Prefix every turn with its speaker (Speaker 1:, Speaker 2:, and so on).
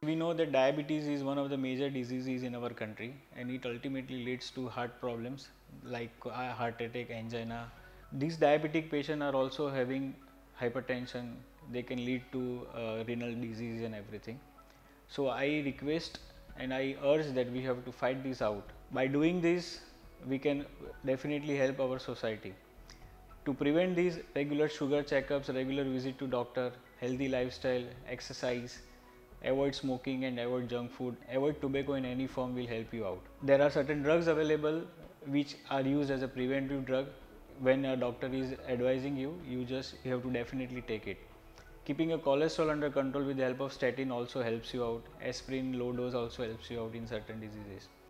Speaker 1: We know that diabetes is one of the major diseases in our country, and it ultimately leads to heart problems like heart attack, angina. These diabetic patients are also having hypertension. They can lead to renal disease and everything. So I request and I urge that we have to fight this out. By doing this, we can definitely help our society. To prevent these, regular sugar checkups, regular visit to doctor, healthy lifestyle, exercise, avoid smoking and avoid junk food, avoid tobacco in any form will help you out. There are certain drugs available which are used as a preventive drug. When a doctor is advising you, you have to definitely take it. Keeping your cholesterol under control with the help of statin also helps you out. Aspirin low dose also helps you out in certain diseases.